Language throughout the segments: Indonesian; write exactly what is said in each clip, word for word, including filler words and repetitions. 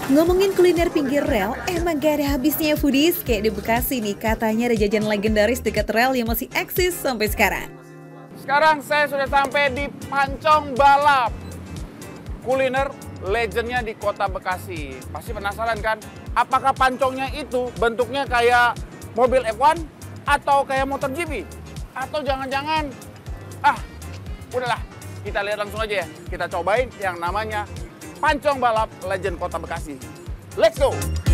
Ngomongin kuliner pinggir rel, emang gak ada habisnya ya foodies. Kayak di Bekasi nih, katanya ada jajan legendaris dekat rel yang masih eksis sampai sekarang. Sekarang saya sudah sampai di Pancong Balap. Kuliner legendnya di kota Bekasi. Pasti penasaran kan? Apakah pancongnya itu bentuknya kayak mobil F satu atau kayak motor G P? Atau jangan-jangan, ah udahlah, kita lihat langsung aja ya. Kita cobain yang namanya Pancong Balap Legend Kota Bekasi. Let's go!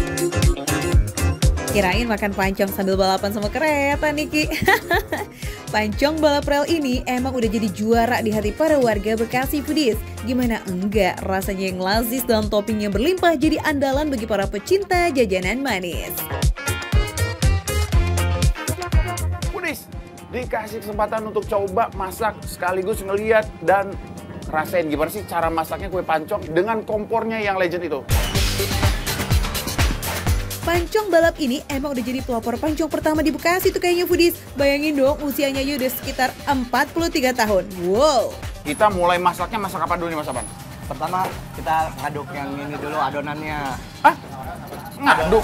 Kirain makan pancong sambil balapan sama kereta nih Ki. Pancong balap rel ini emang udah jadi juara di hati para warga Bekasi foodies. Gimana enggak, rasanya yang lazis dan topping yang berlimpah jadi andalan bagi para pecinta jajanan manis. Foodies, dikasih kesempatan untuk coba masak sekaligus ngeliat dan rasain gimana sih cara masaknya kue pancong dengan kompornya yang legend itu. Pancong balap ini emang udah jadi pelopor pancong pertama di Bekasi tuh kayaknya foodies. Bayangin dong usianya aja udah sekitar empat puluh tiga tahun. Wow. Kita mulai masaknya masak apa dulu nih Mas Aban? Pertama kita ngaduk yang ini dulu adonannya. Hah? Ngaduk?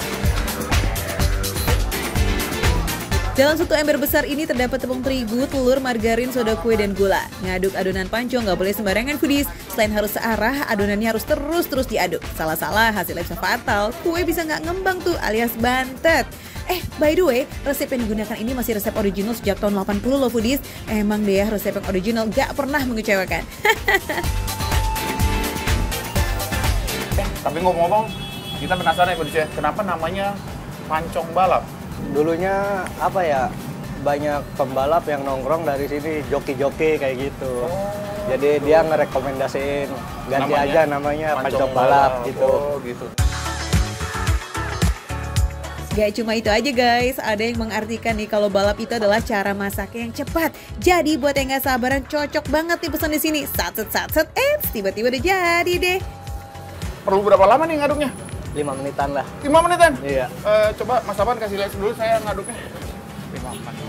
Dalam satu ember besar ini terdapat tepung terigu, telur, margarin, soda kue, dan gula. Ngaduk adonan pancong nggak boleh sembarangan foodies. Selain harus searah, adonannya harus terus-terus diaduk. Salah-salah hasilnya bisa fatal, kue bisa nggak ngembang tuh alias bantet. Eh, by the way, resep yang digunakan ini masih resep original sejak tahun delapan puluh loh foodies. Emang deh ya, resep yang original nggak pernah mengecewakan. eh, tapi ngomong-ngomong, kita penasaran ya foodies ya, kenapa namanya Pancong Balap? Dulunya apa ya, banyak pembalap yang nongkrong dari sini, joki-joki kayak gitu. Oh, jadi betul. Dia ngerekomendasiin ganti namanya, aja namanya Pancong Balap, balap gitu. Oh, gitu. Gak cuma itu aja guys, ada yang mengartikan nih kalau balap itu adalah cara masak yang cepat. Jadi buat yang gak sabaran cocok banget nih pesan di sini. Satset-satset, eh tiba-tiba udah jadi deh. Perlu berapa lama nih ngaduknya? lima menitan lah. lima menitan? Iya. Uh, coba Mas Aban kasih lihat dulu saya ngaduknya. lima menit.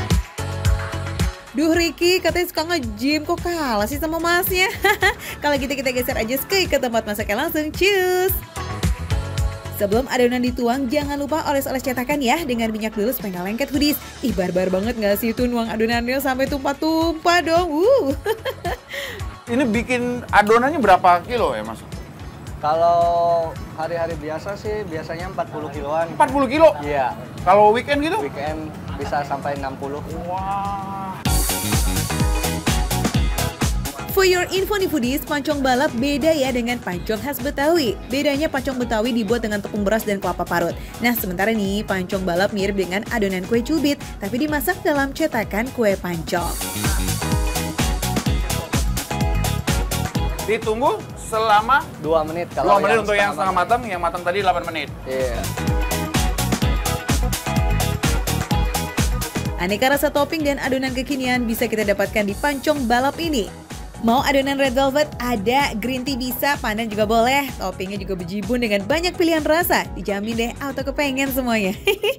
Duh Ricky, katanya suka nge-gym, kok kalah sih sama masnya? Kalau gitu kita geser aja Skuy ke tempat masaknya langsung, cus! Sebelum adonan dituang, jangan lupa oles-oles cetakan ya dengan minyak dulu supaya nggak lengket foodies. Ih barbar banget nggak sih itu nuang adonannya sampai tumpah-tumpah dong. Uh. Ini bikin adonannya berapa kilo ya Mas? Kalau hari-hari biasa sih biasanya empat puluh kiloan. empat puluh kilo? Iya. Kalau weekend gitu? Weekend bisa sampai enam puluh. Wah. For your info nih foodies, pancong balap beda ya dengan pancong khas Betawi. Bedanya pancong Betawi dibuat dengan tepung beras dan kelapa parut. Nah sementara nih pancong balap mirip dengan adonan kue cubit, tapi dimasak dalam cetakan kue pancong. Ditunggu selama dua menit dua kalau menit yang untuk yang setengah matang, yang matang tadi delapan menit. Iya. Aneka rasa topping dan adonan kekinian bisa kita dapatkan di pancong balap ini. Mau adonan red velvet ada, green tea bisa, pandan juga boleh. Toppingnya juga bejibun dengan banyak pilihan rasa. Dijamin deh auto kepengen semuanya.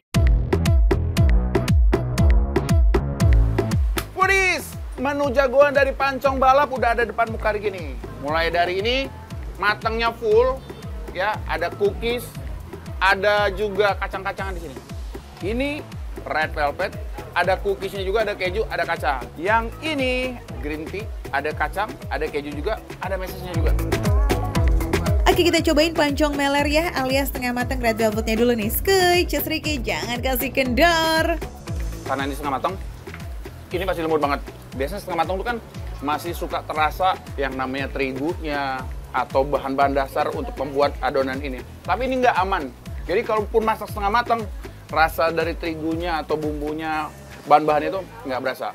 Foodies, menu jagoan dari Pancong Balap udah ada depan muka hari gini. Mulai dari ini, matangnya full, ya, ada cookies, ada juga kacang-kacangan di sini. Ini red velvet, ada cookiesnya juga, ada keju, ada kacang. Yang ini green tea, ada kacang, ada keju juga, ada mesesnya juga. Oke kita cobain pancong meler ya, alias setengah matang red velvetnya dulu nih. Skuy, Cus Ricky, jangan kasih kendor. Karena ini setengah matang, ini pasti lembut banget. Biasanya setengah matang itu kan masih suka terasa yang namanya terigunya atau bahan-bahan dasar untuk membuat adonan ini. Tapi ini nggak aman. Jadi kalaupun masak setengah matang, rasa dari terigunya atau bumbunya, bahan-bahan itu nggak berasa.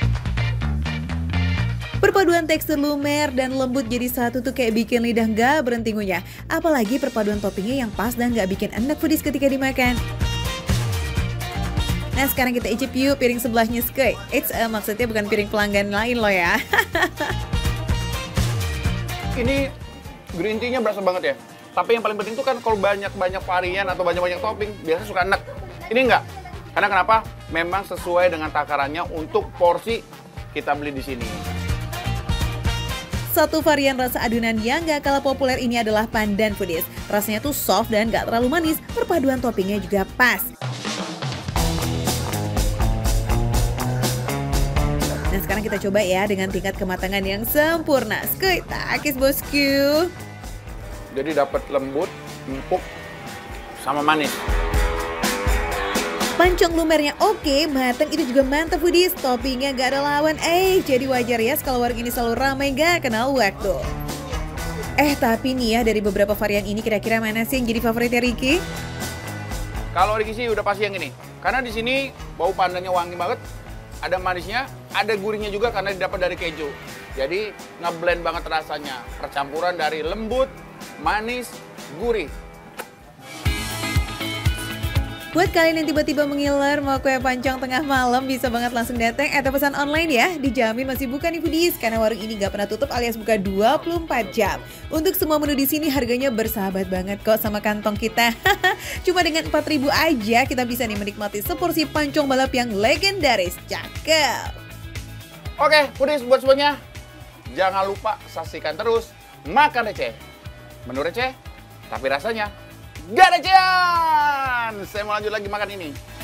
Perpaduan tekstur lumer dan lembut jadi satu tuh kayak bikin lidah nggak berhenti ngunyah. Apalagi perpaduan toppingnya yang pas dan nggak bikin enak foodies ketika dimakan. Nah sekarang kita icip yuk piring sebelahnya Skuy. It's uh, maksudnya bukan piring pelanggan lain loh ya. Ini green tea-nya berasa banget ya. Tapi yang paling penting tuh kan kalau banyak-banyak varian atau banyak-banyak topping, biasanya suka enak. Ini enggak. Karena kenapa? Memang sesuai dengan takarannya untuk porsi kita beli di sini. satu varian rasa adonan yang gak kalah populer ini adalah pandan foodies. Rasanya tuh soft dan gak terlalu manis, perpaduan toppingnya juga pas. Nah sekarang kita coba ya dengan tingkat kematangan yang sempurna. Skuy, takis bosku. Jadi dapat lembut, empuk, sama manis. Pancong lumernya oke, mateng itu juga mantap foodies. Toppingnya gak ada lawan, eh jadi wajar ya kalau warung ini selalu ramai gak kenal waktu. Eh tapi nih ya dari beberapa varian ini kira-kira mana sih yang jadi favoritnya Ricky? Kalau Ricky sih udah pasti yang ini. Karena di sini bau pandannya wangi banget, ada manisnya, ada gurihnya juga karena didapat dari keju. Jadi ngeblend banget rasanya, percampuran dari lembut, manis, gurih. Buat kalian yang tiba-tiba mengiler mau kue pancong tengah malam bisa banget langsung datang atau pesan online ya. Dijamin masih buka nih foodies karena warung ini gak pernah tutup alias buka dua puluh empat jam. Untuk semua menu di sini harganya bersahabat banget kok sama kantong kita. Cuma dengan empat ribu aja kita bisa nih menikmati seporsi pancong balap yang legendaris. Cakep. Oke, foodies buat semuanya. Jangan lupa saksikan terus Makan Receh. Menu receh, tapi rasanya gak recehan. Saya mau lanjut lagi makan ini.